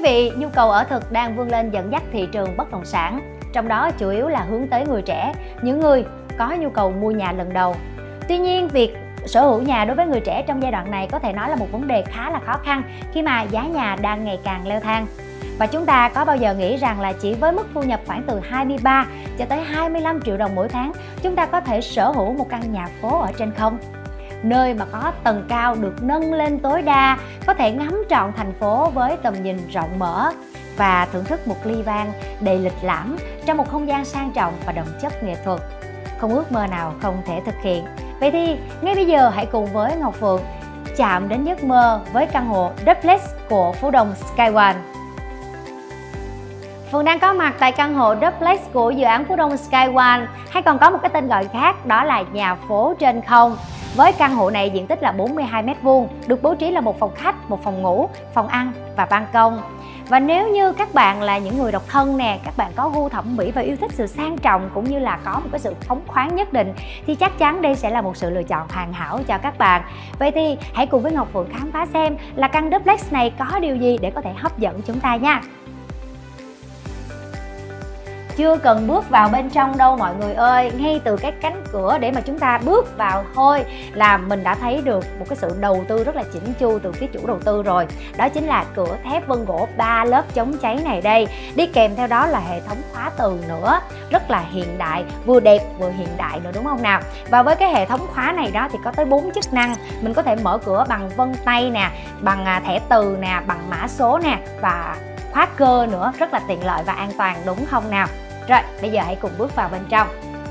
vị, nhu cầu ở thực đang vươn lên dẫn dắt thị trường bất động sản, trong đó chủ yếu là hướng tới người trẻ, những người có nhu cầu mua nhà lần đầu. Tuy nhiên, việc sở hữu nhà đối với người trẻ trong giai đoạn này có thể nói là một vấn đề khá là khó khăn khi mà giá nhà đang ngày càng leo thang. Và chúng ta có bao giờ nghĩ rằng là chỉ với mức thu nhập khoảng từ 23 cho tới 25 triệu đồng mỗi tháng, chúng ta có thể sở hữu một căn nhà phố ở trên không? Nơi mà có tầng cao được nâng lên tối đa, có thể ngắm trọn thành phố với tầm nhìn rộng mở và thưởng thức một ly vang đầy lịch lãm trong một không gian sang trọng và đậm chất nghệ thuật. Không ước mơ nào không thể thực hiện. Vậy thì ngay bây giờ hãy cùng với Ngọc Phượng chạm đến giấc mơ với căn hộ duplex của Phú Đông Sky One. Phượng đang có mặt tại căn hộ duplex của dự án Phú Đông Sky One, hay còn có một cái tên gọi khác đó là nhà phố trên không. Với căn hộ này diện tích là 42 m², được bố trí là một phòng khách, một phòng ngủ, phòng ăn và ban công. Và nếu như các bạn là những người độc thân nè, các bạn có gu thẩm mỹ và yêu thích sự sang trọng cũng như là có một cái sự phóng khoáng nhất định, thì chắc chắn đây sẽ là một sự lựa chọn hoàn hảo cho các bạn. Vậy thì hãy cùng với Ngọc Phượng khám phá xem là căn duplex này có điều gì để có thể hấp dẫn chúng ta nha. Chưa cần bước vào bên trong đâu mọi người ơi, ngay từ cái cánh cửa để mà chúng ta bước vào thôi là mình đã thấy được một cái sự đầu tư rất là chỉnh chu từ phía chủ đầu tư rồi. Đó chính là cửa thép vân gỗ 3 lớp chống cháy này đây, đi kèm theo đó là hệ thống khóa tường nữa, rất là hiện đại, vừa đẹp vừa hiện đại nữa, đúng không nào? Và với cái hệ thống khóa này đó thì có tới 4 chức năng. Mình có thể mở cửa bằng vân tay nè, bằng thẻ từ nè, bằng mã số nè và khóa cơ nữa, rất là tiện lợi và an toàn, đúng không nào? Rồi, bây giờ hãy cùng bước vào bên trong.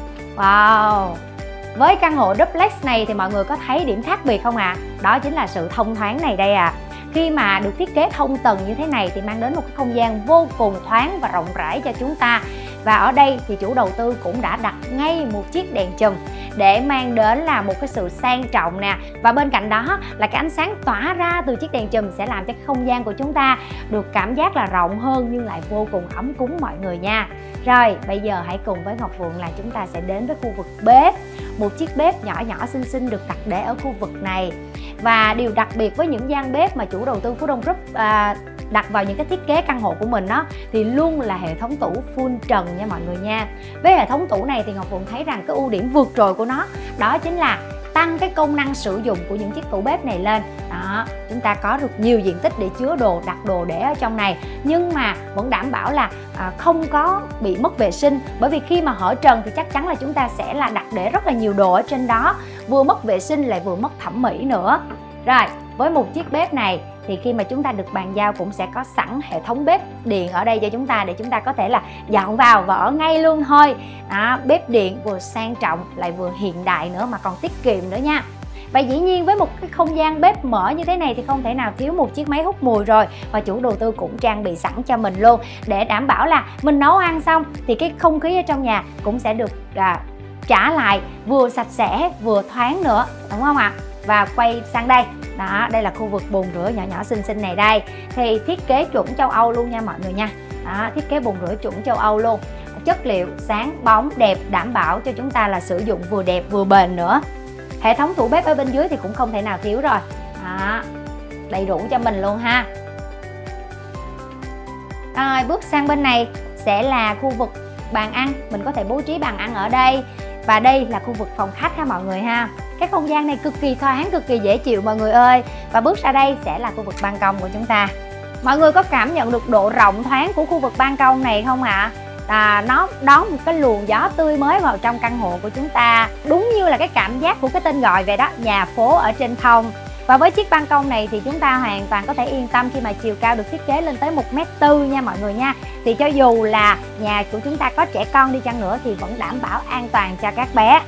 Wow! Với căn hộ duplex này thì mọi người có thấy điểm khác biệt không ạ? Đó chính là sự thông thoáng này đây ạ. Khi mà được thiết kế thông tầng như thế này thì mang đến một cái không gian vô cùng thoáng và rộng rãi cho chúng ta. Và ở đây thì chủ đầu tư cũng đã đặt ngay một chiếc đèn chùm để mang đến là một cái sự sang trọng nè. Và bên cạnh đó là cái ánh sáng tỏa ra từ chiếc đèn chùm sẽ làm cho cái không gian của chúng ta được cảm giác là rộng hơn nhưng lại vô cùng ấm cúng mọi người nha. Rồi, bây giờ hãy cùng với Ngọc Phượng là chúng ta sẽ đến với khu vực bếp. Một chiếc bếp nhỏ nhỏ xinh xinh được đặt để ở khu vực này. Và điều đặc biệt với những gian bếp mà chủ đầu tư Phú Đông Group đặt vào những cái thiết kế căn hộ của mình đó thì luôn là hệ thống tủ full trần nha mọi người nha. Với hệ thống tủ này thì Ngọc Phượng thấy rằng cái ưu điểm vượt trội của nó đó chính là tăng cái công năng sử dụng của những chiếc tủ bếp này lên. Đó, chúng ta có được nhiều diện tích để chứa đồ, đặt đồ để ở trong này, nhưng mà vẫn đảm bảo là không có bị mất vệ sinh, bởi vì khi mà hở trần thì chắc chắn là chúng ta sẽ là đặt để rất là nhiều đồ ở trên đó, vừa mất vệ sinh lại vừa mất thẩm mỹ nữa. Rồi, với một chiếc bếp này thì khi mà chúng ta được bàn giao cũng sẽ có sẵn hệ thống bếp điện ở đây cho chúng ta để chúng ta có thể là dọn vào và ở ngay luôn thôi. Đó, bếp điện vừa sang trọng lại vừa hiện đại nữa mà còn tiết kiệm nữa nha. Và dĩ nhiên với một cái không gian bếp mở như thế này thì không thể nào thiếu một chiếc máy hút mùi rồi. Và chủ đầu tư cũng trang bị sẵn cho mình luôn để đảm bảo là mình nấu ăn xong thì cái không khí ở trong nhà cũng sẽ được trả lại vừa sạch sẽ vừa thoáng nữa, đúng không ạ? Và quay sang đây, đó, đây là khu vực bồn rửa nhỏ nhỏ xinh xinh này đây. Thì thiết kế chuẩn châu Âu luôn nha mọi người nha. Đó, thiết kế bồn rửa chuẩn châu Âu luôn. Chất liệu sáng bóng đẹp, đảm bảo cho chúng ta là sử dụng vừa đẹp vừa bền nữa. Hệ thống tủ bếp ở bên dưới thì cũng không thể nào thiếu rồi. Đó, đầy đủ cho mình luôn ha. Rồi, bước sang bên này sẽ là khu vực bàn ăn. Mình có thể bố trí bàn ăn ở đây. Và đây là khu vực phòng khách ha mọi người ha. Cái không gian này cực kỳ thoáng, cực kỳ dễ chịu mọi người ơi. Và bước ra đây sẽ là khu vực ban công của chúng ta. Mọi người có cảm nhận được độ rộng thoáng của khu vực ban công này không ạ? Nó đón một cái luồng gió tươi mới vào trong căn hộ của chúng ta. Đúng như là cái cảm giác của cái tên gọi vậy đó, nhà phố ở trên không. Và với chiếc ban công này thì chúng ta hoàn toàn có thể yên tâm khi mà chiều cao được thiết kế lên tới 1m4 nha mọi người nha. Thì cho dù là nhà của chúng ta có trẻ con đi chăng nữa thì vẫn đảm bảo an toàn cho các bé.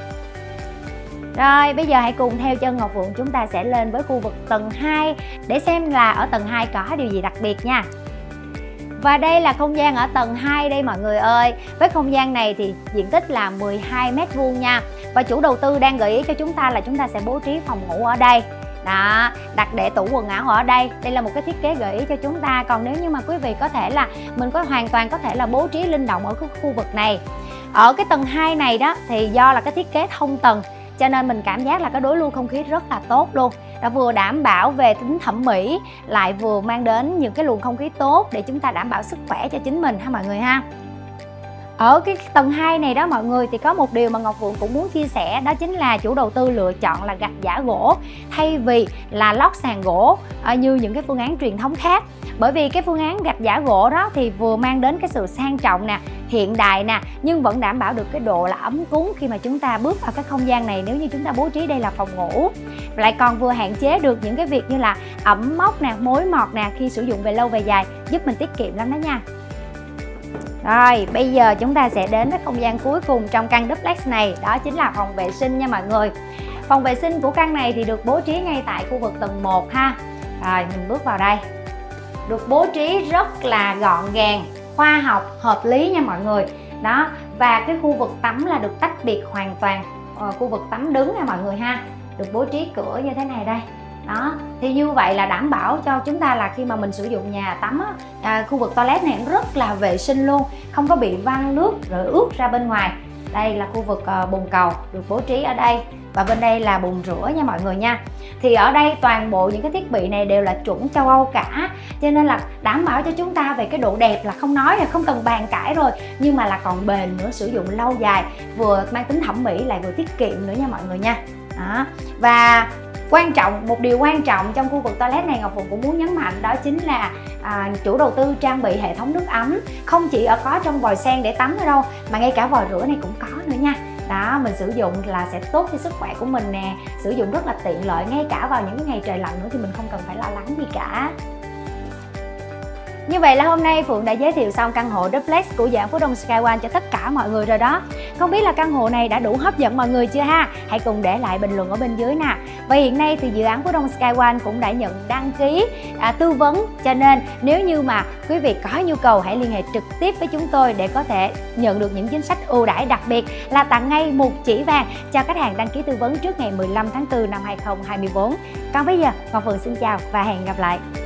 Rồi, bây giờ hãy cùng theo chân Ngọc Phượng chúng ta sẽ lên với khu vực tầng 2 để xem là ở tầng 2 có điều gì đặc biệt nha. Và đây là không gian ở tầng 2 đây mọi người ơi. Với không gian này thì diện tích là 12 m² nha. Và chủ đầu tư đang gợi ý cho chúng ta là chúng ta sẽ bố trí phòng ngủ ở đây. Đó, đặt để tủ quần áo ở đây. Đây là một cái thiết kế gợi ý cho chúng ta. Còn nếu như mà quý vị có thể là mình hoàn toàn có thể là bố trí linh động ở cái khu vực này. Ở cái tầng 2 này đó thì do là cái thiết kế thông tầng cho nên mình cảm giác là cái đối lưu không khí rất là tốt luôn. đã vừa đảm bảo về tính thẩm mỹ, lại vừa mang đến những cái luồng không khí tốt để chúng ta đảm bảo sức khỏe cho chính mình ha mọi người ha. Ở cái tầng 2 này đó mọi người, thì có một điều mà Ngọc Phượng cũng muốn chia sẻ, đó chính là chủ đầu tư lựa chọn là gạch giả gỗ thay vì là lót sàn gỗ như những cái phương án truyền thống khác. Bởi vì cái phương án gạch giả gỗ đó thì vừa mang đến cái sự sang trọng nè, hiện đại nè, nhưng vẫn đảm bảo được cái độ là ấm cúng khi mà chúng ta bước vào cái không gian này, nếu như chúng ta bố trí đây là phòng ngủ. Lại còn vừa hạn chế được những cái việc như là ẩm mốc nè, mối mọt nè, khi sử dụng về lâu về dài, giúp mình tiết kiệm lắm đó nha. Rồi, bây giờ chúng ta sẽ đến với không gian cuối cùng trong căn duplex này, đó chính là phòng vệ sinh nha mọi người. Phòng vệ sinh của căn này thì được bố trí ngay tại khu vực tầng 1 ha. Rồi, mình bước vào đây. Được bố trí rất là gọn gàng, khoa học, hợp lý nha mọi người. Đó, và cái khu vực tắm là được tách biệt hoàn toàn, khu vực tắm đứng nha mọi người ha. Được bố trí cửa như thế này đây. Đó, thì như vậy là đảm bảo cho chúng ta là khi mà mình sử dụng nhà tắm khu vực toilet này rất là vệ sinh luôn, không có bị văng nước rồi ướt ra bên ngoài. Đây là khu vực bồn cầu được bố trí ở đây, và bên đây là bồn rửa nha mọi người nha. Thì ở đây toàn bộ những cái thiết bị này đều là chuẩn châu Âu cả, cho nên là đảm bảo cho chúng ta về cái độ đẹp là không nói, là không cần bàn cãi rồi, nhưng mà là còn bền nữa, sử dụng lâu dài, vừa mang tính thẩm mỹ lại vừa tiết kiệm nữa nha mọi người nha. Đó. Và một điều quan trọng trong khu vực toilet này Ngọc Phượng cũng muốn nhấn mạnh, đó chính là chủ đầu tư trang bị hệ thống nước ấm, không chỉ có trong vòi sen để tắm nữa đâu, mà ngay cả vòi rửa này cũng có nữa nha. Đó, mình sử dụng là sẽ tốt cho sức khỏe của mình nè, sử dụng rất là tiện lợi, ngay cả vào những cái ngày trời lạnh nữa thì mình không cần phải lo lắng gì cả. Như vậy là hôm nay Phượng đã giới thiệu xong căn hộ duplex của dự án Phú Đông Sky One cho tất cả mọi người rồi đó. Không biết là căn hộ này đã đủ hấp dẫn mọi người chưa ha? Hãy cùng để lại bình luận ở bên dưới nè. Và hiện nay thì dự án Phú Đông Sky One cũng đã nhận đăng ký tư vấn, cho nên nếu như mà quý vị có nhu cầu hãy liên hệ trực tiếp với chúng tôi để có thể nhận được những chính sách ưu đãi, đặc biệt là tặng ngay 1 chỉ vàng cho khách hàng đăng ký tư vấn trước ngày 15 tháng 4 năm 2024. Còn bây giờ Ngọc Phượng xin chào và hẹn gặp lại.